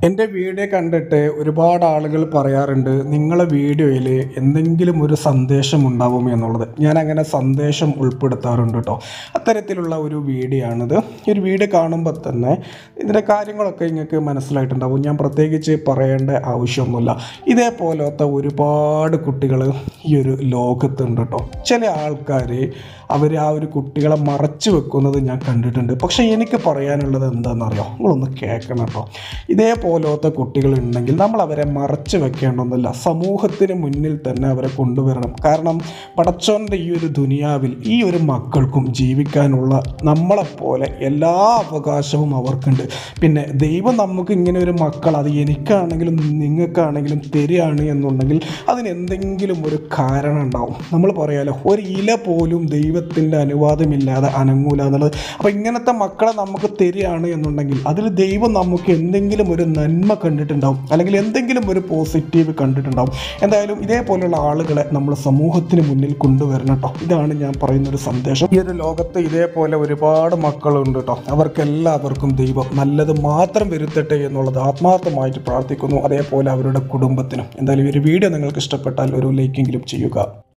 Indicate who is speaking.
Speaker 1: എൻ്റെ വീഡിയോ കണ്ടിട്ട് ഒരുപാട് ആളുകൾ പറയാറുണ്ട് നിങ്ങളെ വീഡിയോയിൽ എന്തെങ്കിലും ഒരു സന്ദേശം ഉണ്ടാവും എന്നുള്ളത്. ഞാൻ അങ്ങനെ സന്ദേശം ഉൾപ്പെടുത്താറുണ്ട് കേട്ടോ. അത്തരത്തിലുള്ള ഒരു വീഡിയോ ആണിത്. ഈ ഒരു വീഡിയോ കാണുമ്പോൾ തന്നെ ഇതിൻ്റെ കാര്യങ്ങളൊക്കെ നിങ്ങൾക്ക് മനസ്സിലായിട്ടുണ്ടാവും. ഞാൻ പ്രത്യേകിച്ച് പറയേണ്ട ആവശ്യമൊന്നുമില്ല. ഇതേപോലത്തെ ഒരുപാട് കുട്ടികൾ ഈ ഒരു ലോകത്തുണ്ട് കേട്ടോ. ചില ആൾക്കാർ അവർ ആ ഒരു കുട്ടികളെ മറച്ചു വെക്കുന്നത് ഞാൻ കണ്ടിട്ടുണ്ട്. പക്ഷേ എനിക്ക് പറയാനുള്ളത് എന്താണെന്നറിയോ, നിങ്ങളൊന്ന് കേൾക്കണം കേട്ടോ. ഇതേപോലത്തെ കുട്ടികളുണ്ടെങ്കിൽ നമ്മൾ അവരെ മറച്ചു വെക്കേണ്ടതൊന്നുമില്ല. സമൂഹത്തിന് മുന്നിൽ തന്നെ അവരെ കൊണ്ടുവരണം. കാരണം പടച്ചോൻ്റെ ഈ ഒരു ദുനിയാവിൽ ഈ ഒരു മക്കൾക്കും ജീവിക്കാനുള്ള നമ്മളെപ്പോലെ എല്ലാ അവകാശവും അവർക്കുണ്ട്. പിന്നെ ദൈവം നമുക്ക് ഇങ്ങനെ ഒരു മക്കൾ, അത് എനിക്കാണെങ്കിലും നിങ്ങൾക്കാണെങ്കിലും തരികയാണ് എന്നുണ്ടെങ്കിൽ അതിന് എന്തെങ്കിലും ഒരു കാരണം ഉണ്ടാവും. നമ്മൾ പറയാലോ, ഒരു ഇല പോലും ദൈവത്തിൻ്റെ അനുവാദമില്ലാതെ അനങ്ങൂല എന്നുള്ളത്. അപ്പോൾ ഇങ്ങനത്തെ മക്കളെ നമുക്ക് തരികയാണ് എന്നുണ്ടെങ്കിൽ അതിൽ ദൈവം നമുക്ക് എന്തെങ്കിലും ഒരു നന്മ കണ്ടിട്ടുണ്ടാവും, അല്ലെങ്കിൽ എന്തെങ്കിലും ഒരു പോസിറ്റീവ് കണ്ടിട്ടുണ്ടാവും. എന്തായാലും ഇതേപോലെയുള്ള ആളുകളെ നമ്മൾ സമൂഹത്തിന് മുന്നിൽ കൊണ്ടുവരണം കേട്ടോ. ഇതാണ് ഞാൻ പറയുന്നൊരു സന്ദേശം. ഈ ഒരു ലോകത്ത് ഇതേപോലെ ഒരുപാട് മക്കളുണ്ട് കേട്ടോ. അവർക്കെല്ലാവർക്കും ദൈവം നല്ലത് മാത്രം വരുത്തട്ടെ എന്നുള്ളത് ആത്മാർത്ഥമായിട്ട് പ്രാർത്ഥിക്കുന്നു. അതേപോലെ അവരുടെ കുടുംബത്തിനും. എന്തായാലും ഈ ഒരു വീഡിയോ നിങ്ങൾക്ക് ഇഷ്ടപ്പെട്ടാൽ ഒരു ലൈക്കെങ്കിലും ചെയ്യുക.